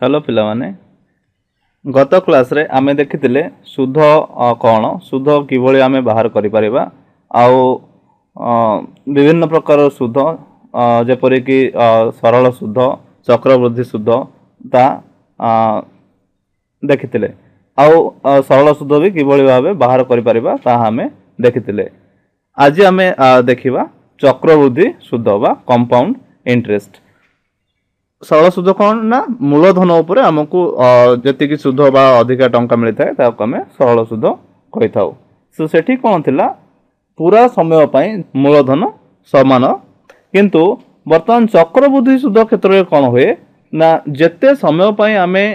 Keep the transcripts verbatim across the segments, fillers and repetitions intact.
Hello पिला माने गत क्लास रे आमे देखिथिले सुध कौन सुध किभଳି आमे बाहर करि परिबा आउ विभिन्न प्रकार सुध जेपरि कि सरल सुध चक्रवृद्धि सुध ता देखिथिले आउ सरल सुध भी किभଳି भाबे बाहर करि परिबा ता आमे देखिथिले। आज आमे देखिबा चक्रवृद्धि सुध बा कंपाउंड इंटरेस्ट। सरल सुध कौन ना मूलधन उपरे आमको जति सुध बा अधिका टंका मिलता है ताको आमे सरल सुध कहि थाउ। सो सेठी कोन थिला पूरा समय पई मूलधन समान, किंतु वर्तमान चक्रवृद्धि सुध क्षेत्र में कौन हुए ना जेते समय पई आमे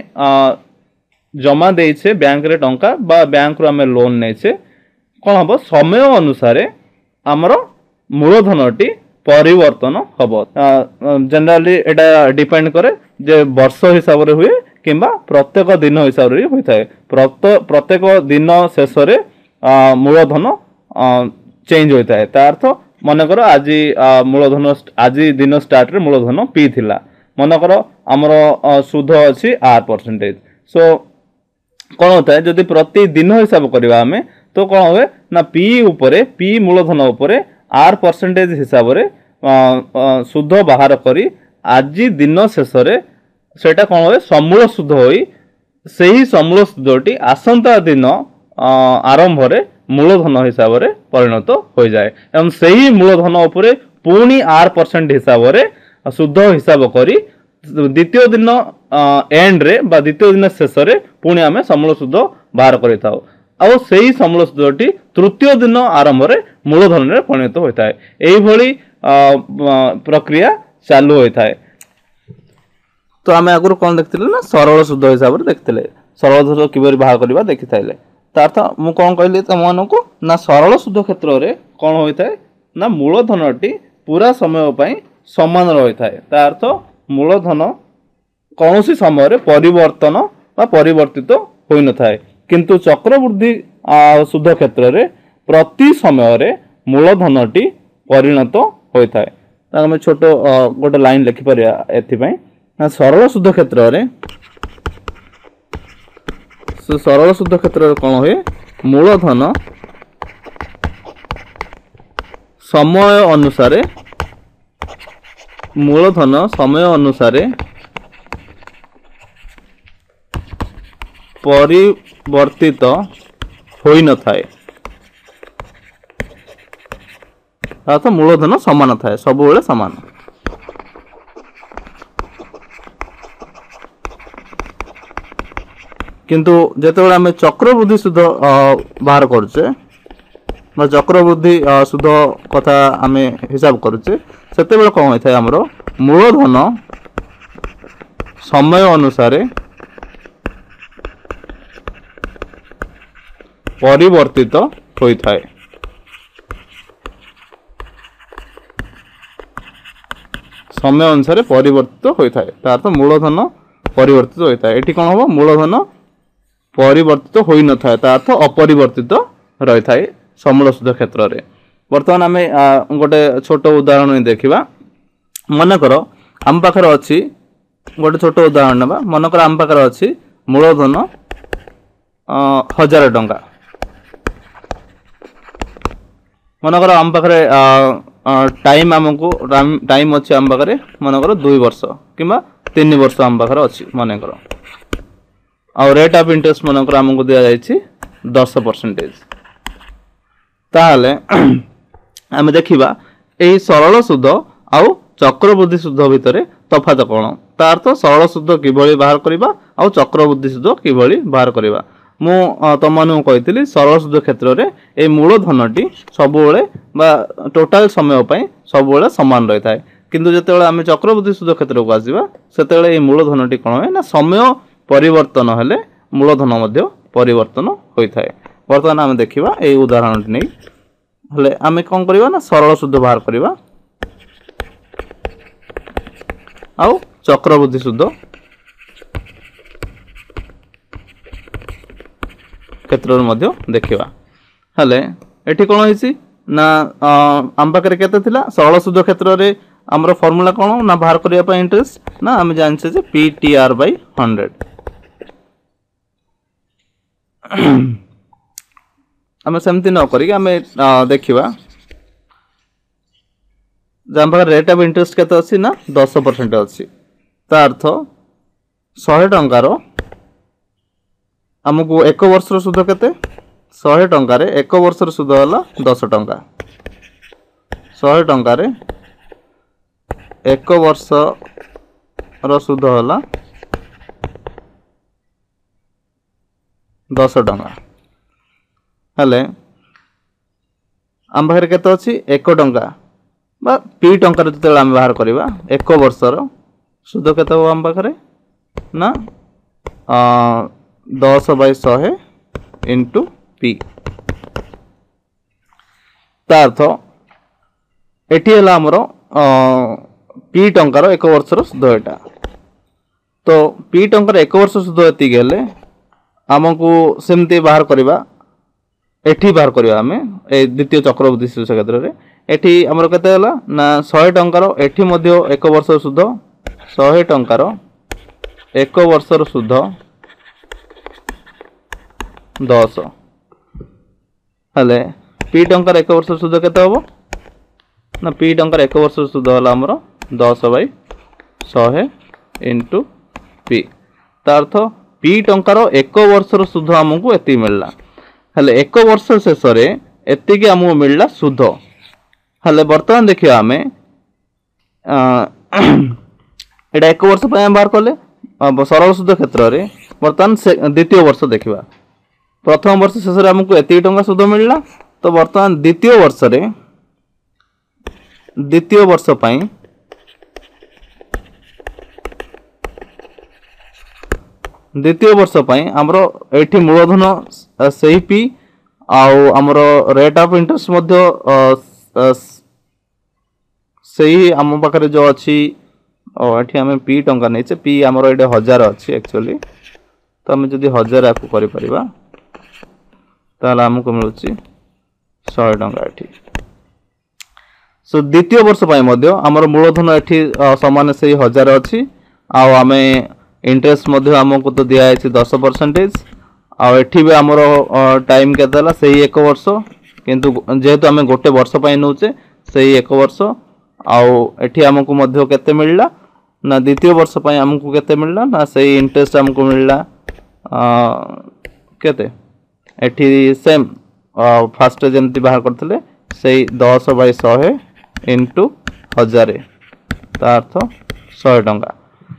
जमा देइछे बैंक रे टंका बा बैंक रो आमे लोन नेछे कौन हबो समय अनुसार आमर मूलधनटी परिवर्तन हम। जनरली एटा डिपेंड करे जे वर्ष हिसाब रे हुए किंबा प्रत्येक दिन हिसाब रे होता है। प्रत्येक दिन शेष रे मूलधन चेंज होता है। तार अर्थ मनकर आज मूलधन आज दिन स्टार्ट रे मूलधन पी थिला, मनकर आमर सुध अच्छी आर परसेंटेज। सो कौन होता है जदि प्रति दिन हिसाब करवा आमे तो कौन हुए ना पी उपरे पी मूलधन उपरे आर परसेंटेज हिसाब रे सुध बाहर करी आज दिन शेष रे सेटा कौन हुए समूल सुध होई सही समूल सुधटी आसंता दिन आरंभ रे मूलधन हिसाब रे परिणत हो जाए एवं सही मूलधन उपरे पुणी आर परसेंट हिसाब रे सुध हिसाब करी द्वितीय दिन एंड रे बा द्वितीय दिन शेष रे पुणी आमे समूल सुध बाहर करि थाउ। आउ सही समूल सुधटी तृतीय दिन आरंभ रे मूलधन रे परिणत होता है। एही भली प्रक्रिया चालू होता है। तो आमे आगुर कौन देखथिले ना सरल सुध हिसाब रे देखथिले। सरल सुध किबरि बाहर करबा देखि थाइले। ता अर्थ मु कोन कहली त मनकु ना सरल सुध क्षेत्र रे कोन होइता है ना मूलधनटी पूरा समय पई समान रहिता है। ता अर्थ मूलधन कौनसी समय रे परिवर्तन बा परिवर्तित होई न थाए, किंतु चक्रवृद्धि सुध क्षेत्र रे प्रति समय रे मूलधनटी परिणत होता है। आम छोट गोटे लाइन लिखिपर एथि सरल सुध क्षेत्र रे सरल सुध क्षेत्र रे कौन हुए मूलधन समय अनुसार मूलधन समय अनुसार परिवर्तित होई न थाए। अर्थ मूलधन समान थाए सब बेले समान। किंतु जेतेबेले आमे चक्रवृद्धि सुध बाहर करछे बा चक्रवृद्धि सुध कथा आमे हिसाब करछे सेतेबेले कोन होय थाए हमरो मूलधन समय अनुसार परिवर्तित होई थाए। समय अनुसार परिवर्तित होता है। तार तो मूलधन परिवर्तित होता है। एठी कौन हम मूलधन परिवर्तित होई न थाए तार तो अपरिवर्तित रही थाए समूल सुध क्षेत्र रे। वर्तमान आमे गोटे छोट उदाहरण देखिबा। मनकर आम पाखर अछि गोटे छोट उदाहरण नबा। मनकर आम पाखर अछि मूलधन हजार टंका। मनकर आम पाखरे टाइम आमको टाइम अच्छे आम पाखे मनकर दुई वर्ष किंबा तीन वर्ष आम पाखे अच्छी मनकर आउ रेट ऑफ इंटरेस्ट मनकर आमको दिया जाइए दस परसेंटेज। ताहले आमे देखिबा एही सरल सुध आउ चक्रवृद्धि सुध भितरे तफात कौन। तार तो सरल सुध किभଳି बाहर करिबा आउ चक्रवृद्धि सुध किभଳି बाहर करिबा। मु तमनु कहितली सरल सुध क्षेत्र रे ए मूलधनटी सबुबेले बा टोटाल समय पई सबुबेले समान रही थाए, किंतु जेतेबेले आमे चक्रवृद्धि सुध क्षेत्र को आसीबा सेतेबेले ए मूलधनटी कोन होय ना समय परिवर्तन हेले मूलधन मध्ये परिवर्तन होई थाए। वर्तमान आमे देखिबा ए उदाहरणटी नै हेले आमे कोन करिबा ना सरल सुध बाहर करिबा आउ चक्रवृद्धि सुध क्षेत्र मध्ये देखिबा। हेले एठी कोन होइसी ना आम पाखरे केते थिला सरल सुध क्षेत्र रे आमर फॉर्मूला कौन ना बाहर करने इंटरेस्ट ना आम जानचे जे P T R by hundred आम सेमती न करिक आम देखा जहाँ पाखे रेट ऑफ इंटरेस्ट केते अच्छी ना दस परसेंट अच्छी ता अर्थ शहे टंकार आमको एक वर्ष सुध केते शहे टंकार एक वर्ष सुध है दस टंका शहे टंकार एक वर्ष सुध है दस टंका हेले आम पाखे केते अच्छी एक टंका बा पी टंकार जो आम बाहर करवा एक वर्षर सुध केते हो आम पाखे ना दस बै शहे इंटू पी तार्थ एटी है आमर पी टंकार एक वर्षर सुध एटा तो पी टंकार एक वर्ष सुध एति गेले आमको सेमती बाहर करवा एठी बाहर करवा आम ए द्वितीय चक्रवृद्धि शीर्ष क्षेत्र में एठी आमर केते हला ना शहे टंकार एठी मध्य एक वर्ष सुध शहे टंकार एक वर्षर सुध दस हेले पी टंकार एक वर्ष सुध केते हबो ना पी टंकार एक वर्ष सुध हला आमर दस बै शहे इंटू पी तार्थ पी टंकार एक वर्षर सुध आमको एति मिलला हेले एक वर्ष शेष एति आमको मिलला सुध हेले बर्तमान देखिए आम एटा एक वर्ष बाहर कले सरल सुध क्षेत्र में बर्तमान द्वितीय वर्ष देखा प्रथम वर्ष शेष आमको एति टंका सुध मिलला तो बर्तमान द्वितीय वर्ष रे द्वितीय वर्ष पई द्वितीय वर्ष पई हमरो एठी मूलधन सही पी आउ हमरो रेट ऑफ इंटरेस्ट मध्य सही आम पाखे जो अच्छी एठी आम पी टंका नहीं पी आमर ये हजार अच्छी एक्चुअली तो आम जदि हजार या करा ताल आमको मिलूँ शहे टंका एठी सो द्वितीय वर्ष पई मध्य आमर मूलधन एठी समान से हजार अच्छी आउ आम इंटरेस्ट मध्य आमको तो दिया है दस परसेंटेज आठी भी आमर टाइम केते से एक वर्ष किंतु जेहेतु आम गोटे वर्ष नौचे से एक वर्ष आठी आमको मध्य केते मिलला ना द्वितीय वर्ष पई आमको केते मिलला ना से इंटरेस्ट आमको मिलला केते एठी सेम फास्ट जमती बाहर करथिले से दस बै शहे इंटू हजार तार्थ शहे टंका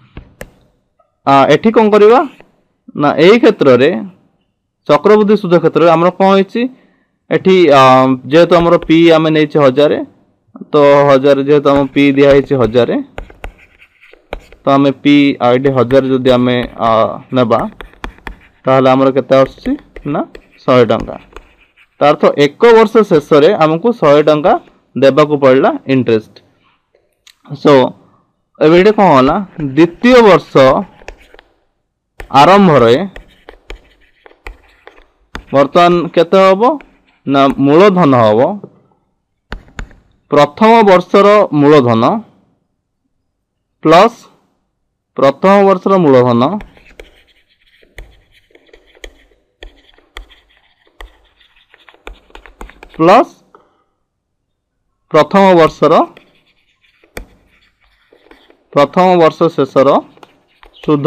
एठी कौन करवा ना यही क्षेत्र में चक्रवृद्धि सुध क्षेत्र में आमर कौन होती एठी जेहेतु आमर पी आम नहीं हजार तो हजार जेहेतु आम पी दिखाई हजार तो आम पी ये हजार जदि आम नेबा ताहले आमर केते आसुची ना शहे टंका तार्थ एक वर्ष शेष आमको शहे टंका देबाकू पड़ला इंटरेस्ट सो एबे कौन होला द्वितीय वर्ष आरंभ बर्तमान केते हबो ना मूलधन हबो प्रथम वर्षर मूलधन प्लस प्रथम वर्षर मूलधन प्लस प्रथम वर्षर प्रथम वर्ष शेषर सुध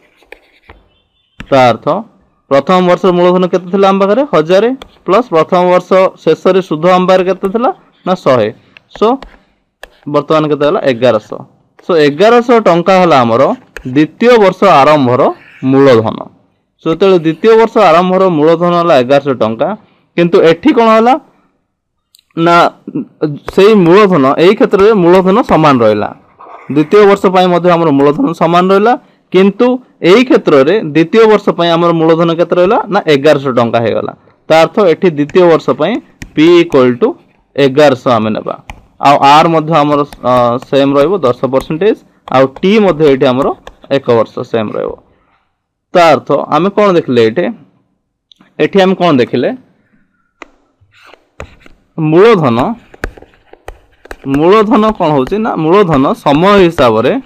अर्थ प्रथम वर्ष मूलधन केते थिला आम पाखरे हजार प्लस प्रथम वर्ष शेष सुध आम पाखरे केते थिला ना शहे सो बर्तमान केते हला ग्यारह सौ सो ग्यारह सौ टंका हला हमर द्वितीय वर्ष आरंभर मूलधन सो तो द्वितीय वर्ष आरंभर मूलधन हला ग्यारह सौ टंका किंतु एठी कोन हला ना सेही मूलधन एही क्षेत्र में मूलधन समान रहिला द्वितीय वर्ष पई मध्ये हमर मूलधन समान रहिला किंतु यही क्षेत्र में द्वितीय वर्ष पई हमर मूलधन केते रहिला ना ग्यारह सौ टंका हे गला ता अर्थ एठी द्वितीय वर्ष पई p इक्वल टू ग्यारह सौ आमे नेबा आ आर मध्ये हमर सेम रहइबो दस परसेंटेज आ टी मध्ये एठी हमर एक वर्ष सेम रहइबो ता अर्थ आमे कोन देखले एठी एठी आमे कोन देखले मूलधन मूलधन कौन होची ना मूलधन समय हिसाब रे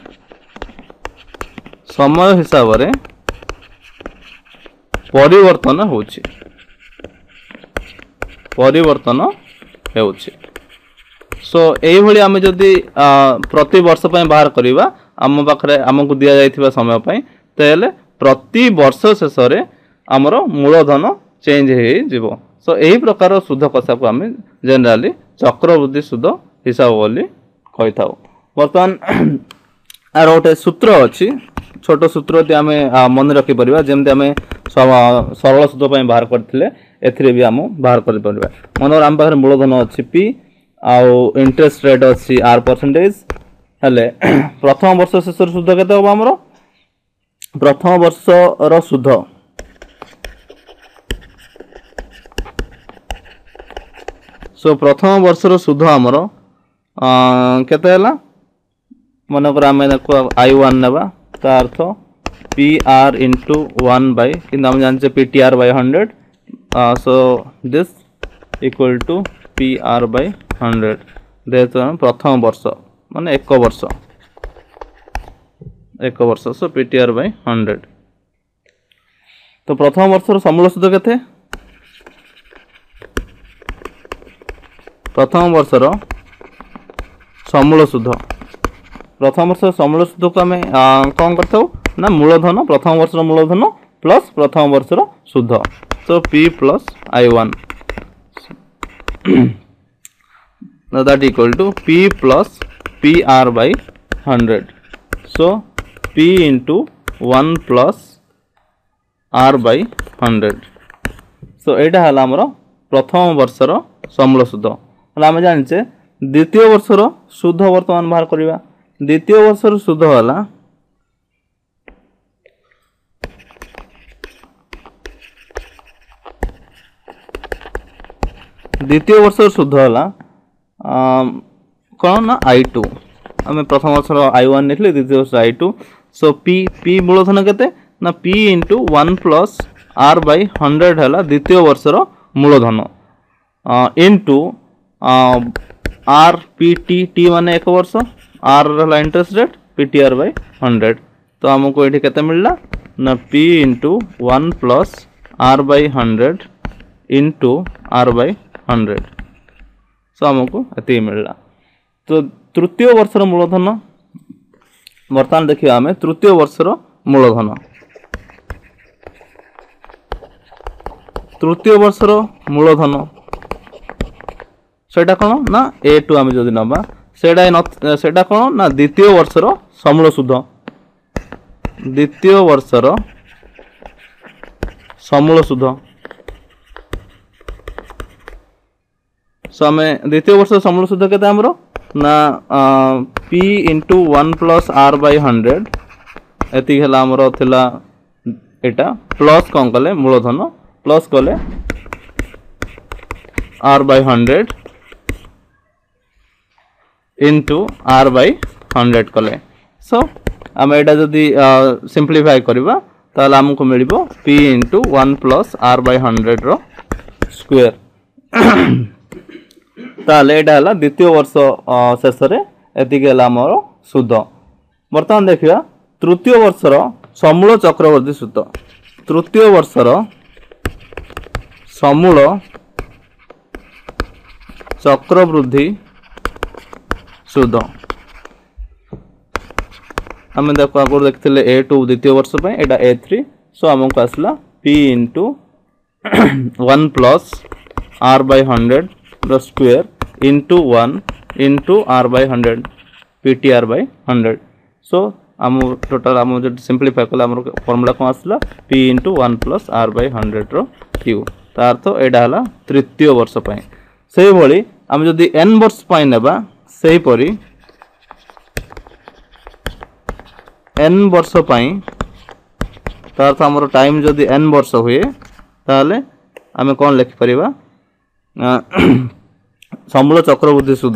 समय हिसाब रे परिवर्तन होची परिवर्तन होची सो एई भली आमे जदी प्रति वर्ष पय बाहर करिवा आम पाखरे हमकु दिया जायथिबा समय पय तेले प्रति वर्ष शेष रे हमर मूलधन चेंज हे जिवो सो एही प्रकार सुध कसा को आमे जनरली चक्रवृद्धि सुध हिसाब बोली कहि थाउ वर्तमान आर गोटे सूत्र अछि छोट सूत्र ती आमे मन रखि परिबा जेमते आमे सरल सुध पय बाहर करथिले एथिरे भी हम बाहर कर परिबा मनोर आम पाखरे मूलधन अछि p आउ इंटरेस्ट रेट अछि r परसेंटेज हले प्रथम वर्ष शेष सुध केते हो हमरो प्रथम वर्ष रो सुध सो प्रथम वर्ष रो सुध हमरो केते हला मन कर आमे आई वन नेबा ता अर्थ pr into one by किंतु हम जानचे ptr by one hundred uh, so this equal to pr by one hundred देतो प्रथम वर्ष माने एक वर्ष एक वर्ष सो ptr by one hundred तो प्रथम वर्ष रो समूल सुध केते प्रथम वर्ष रो समूल सुध प्रथम वर्ष समूल सुध को आमे कोन करथौ ना मूलधन प्रथम वर्ष रो मूलधन प्लस प्रथम वर्ष रो सुध so p plus i one now that equal to p plus pr by one hundred so p into one plus r by one hundred so एटा हला हमरो प्रथम वर्ष रो समूल सुध हला हम जानचे द्वितीय वर्ष रो सुध वर्तमान बाहर करिवा द्वितीय वर्ष रो सुध हला द्वितीय वर्ष शुद्ध हला कौन ना आई टू आम प्रथम वर्ष आई वन नहीं द्वितीय वर्ष आई टू सो पी पी मूलधन केते ना P into one plus R by hundred है द्वितीय वर्ष मूलधन into R P T T माने एक वर्ष आर है interest rate P T R by hundred तो आमको ये केते मिलला ना P into one plus R by hundred into R by hundred so आमको ये मिलला तो तृतीय वर्ष मूलधन बर्तमान देखिए आम तृतीय वर्ष मूलधन तृतीय वर्ष मूलधन सेटा कौन ना ए टू आम जो नवा सेटा कौन ना द्वितीय वर्ष समूल सुध द्वितीय वर्ष समूल सुध सो आम द्वितीय वर्ष समूल सुध के ना P into one plus R by hundred एति आमर थिला एटा प्लस कौन कले मूलधन प्लस कले R by hundred into R by hundred कले सो आम एटा जदि सिंप्लीफाई करबा ताले हमको मिलिबो P into one plus R by hundred whole square ताले एटा हला द्वितीय वर्ष शेष रे एतिके हला हमर सुध वर्तमान देखिया तृतीय वर्ष समूल चक्रवर्ती सुध तृतीय वर्ष समूल चक्रवृद्धि सुध आम देखो आगु देखते ए टू द्वितीय वर्ष पे एटा ए थ्री सो आमको आसला P into one plus R by hundred whole square into one into R by hundred P T R by hundred so आम टोटाल आम जो सिंप्लीफाई कले आम फर्मुला कौन आसला P into one plus R by hundred whole cube तार तो एडा हला तृतीय वर्ष पे से भली आम जदि एन वर्ष पे नेबा सेही परी एन वर्ष पे तार तो आमर टाइम जदि एन वर्ष हुए ताले आम कौन लिखि परिबा समूल चक्रवृद्धि शुद्ध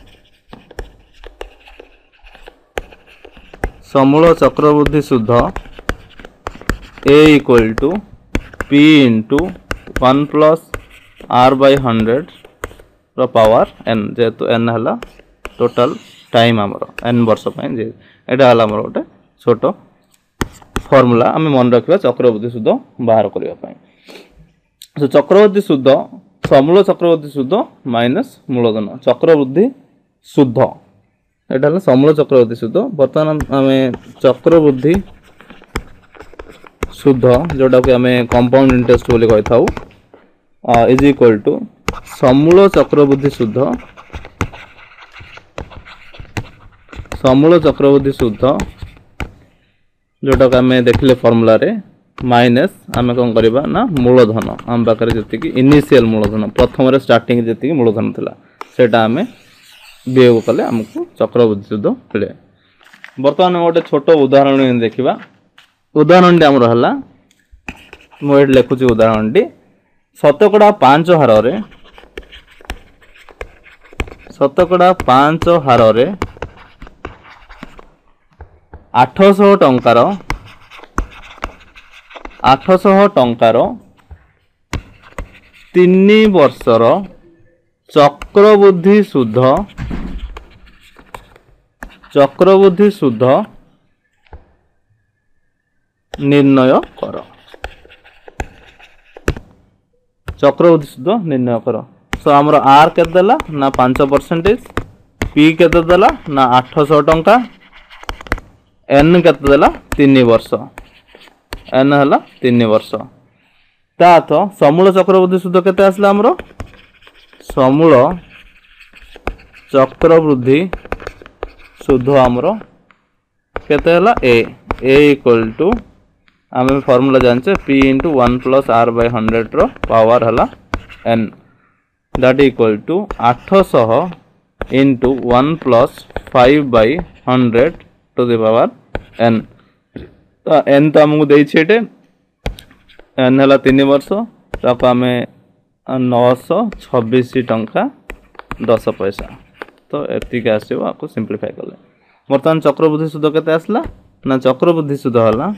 समूल चक्रवृद्धि शुद्ध A equal to P into one plus R by hundred whole power N जेहेतु एन हला टोटल टाइम आमर एन वर्ष एटा हला आमर गोटे छोट फॉर्मूला आम मन रखा चक्रवृद्धि सूद बाहर करने। तो चक्रवृद्धि सूद समूल चक्रवृद्धि सूद माइनस मूलधन चक्रवृद्धि सूद एटा समूल चक्रवृद्धि सूद। बर्तमान आम चक्रवृद्धि सूद जोटा कि आम कंपाउंड इंटरेस्ट बोली कही था इज इक्वल टू समूल चक्रवृद्धि सूद समूल चक्रवृद्धि सूद जोटा कि आम देखले फॉर्मूला रे माइनस आम कौन करवा ना मूलधन आम पाखे जी इनिशियल मूलधन प्रथम स्टार्टिंग जी मूलधन था सेटा आम वियोग कले आमको चक्रवृद्धि सूद मिले। बर्तमान गोटे छोट उदाहरण देखा उदाहरण टी आमर है मुझे लिखुची उदाहरण टी शतकड़ा पांच हार शतकड़ा पांच हार आठश टंकार आठश टंकार तीन वर्षर चक्रवृद्धि सूद चक्रवृद्धि सूद निर्णय कर चक्रवृद्धि सूद निर्णय कर। सो आमर आर केते ना पांच परसेंटेज पी केते देला ना आठश टंका एन केते देला तीन वर्ष एन है तीन वर्ष ता तो समूल चक्रवृद्धि सूद केते आसला आमर समूल चक्रवृद्धि सूद आमर केते हला ए ए इक्वल टू आम फॉर्मूला जानचे P into one plus R by hundred whole power हला एन दैट इक्वल टू आठश into one plus five by hundred to the power N. तो एन तो आमको देते एन है तीन वर्ष ताको आम नौश छब्बीस टंका दस पैसा तो एतिक आसो आपको सिंप्लीफाई कले। बर्तमान चक्रवृद्धि सूद केते आसला ना चक्रवृद्धि सूद है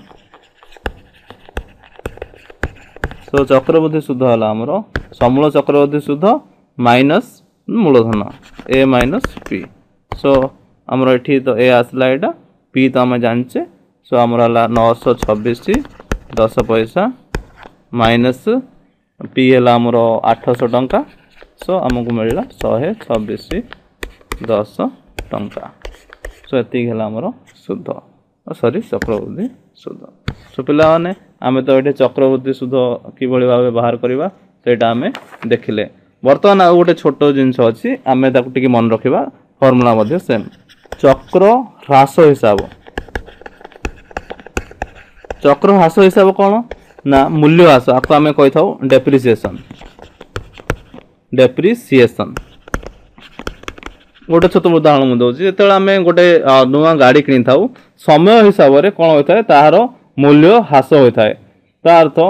तो चक्रवृद्धि सूद है आमर समूल चक्रवृद्धि सूद माइनस मूलधन ए माइनस पी। सो आमर एठी तो ए आसला एटा पी तो आम जानचे सो आमर है नौश छब्बीस दस पैसा माइनस पी है आमर आठश टंका सो आमको मिलला शहे छब्बीस दस टंका। सो एतिक है आमर सूद सॉरी चक्रवृद्धि सूद। सो पे आम तो ये चक्रवृद्धि सूद कि भाव बाहर करवा सेटा आम देखिले। बर्तमान आ गोटे छोट जिनस अच्छी आम ताकि मन रखा फॉर्मूला सेम चक्र ह्रास हिसाब चक्र ह्रास हिसाब कौन ना मूल्य ह्रास आपको आम कही था डेप्रिसिएशन डेप्रिसिएशन। गोटे छोट उदाहरण मुझे दूसरी जो आम गोटे नुआ गाड़ी किनी था समय हिसाब से कौन होता है तार मूल्य ह्रास होता है तार अर्थ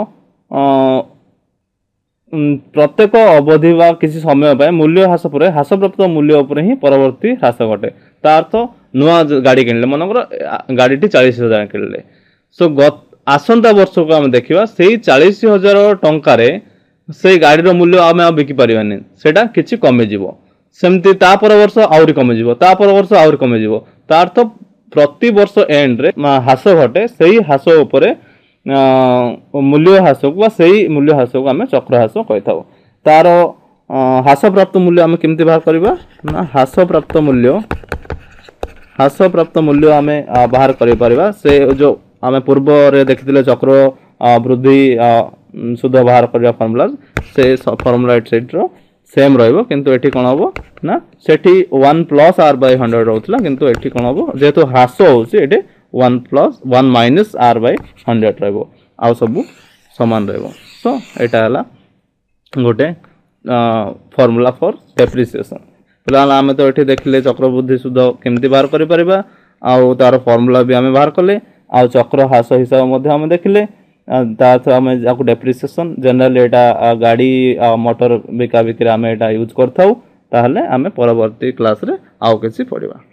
प्रत्येक अवधि बा किसी समय पर मूल्य ह्रास पर ह्रास प्राप्त मूल्य उपर ही परवर्ती ह्रास घटे तार अर्थ नुआ गाड़ी किणले मनकर गाड़ी चालीस हजार किणले सो गत आसंता वर्ष को आम देखा से चालीस हजार टंकार से गाड़ी मूल्य आम बिकी पारानी सेटा किसी कमिज सेमती तापर वर्ष आहरी कमिज तापर वर्ष आहरी कमिज तार अर्थ प्रति वर्ष एंड रे ह्रास घटे से ही ह्रास उपर मूल्य ह्रास को सही मूल्य ह्रास को आम चक्र ह्रास कही था। तार ह्रास प्राप्त मूल्य आम केमती बाहर करवा ना ह्रास प्राप्त मूल्य ह्रास प्राप्त मूल्य आम बाहर कर से जो आम पूर्व देखी चक्र वृद्धि सूद बाहर करवा फॉर्मूला से फॉर्मूला एट साइड रो सेम रहिबो किंतु एठी कोन हबो ना सेठी one plus R by hundred रहउतला किंतु एठी कोन हबो जेतो ह्रास होउसी एठी one plus one minus R by hundred रहइबो आ सब समान रहइबो। सो एटा हला गोटे फॉर्मूला फॉर डेप्रिसिएशन। फिलहाल आम तो ये देखले चक्रवृद्धि सूद केमती बाहर करि परिबा आ तार फॉर्मूला भी आम बाहर कले आ चक्र ह्रास हिसाब आम देखले आम डेप्रिसिएशन जनरल एटा गाड़ी मोटर बिका बिक्री आम एटा यूज करथाउ ताहले आम परवर्ती क्लास रे आउ किछि पढ़िबा।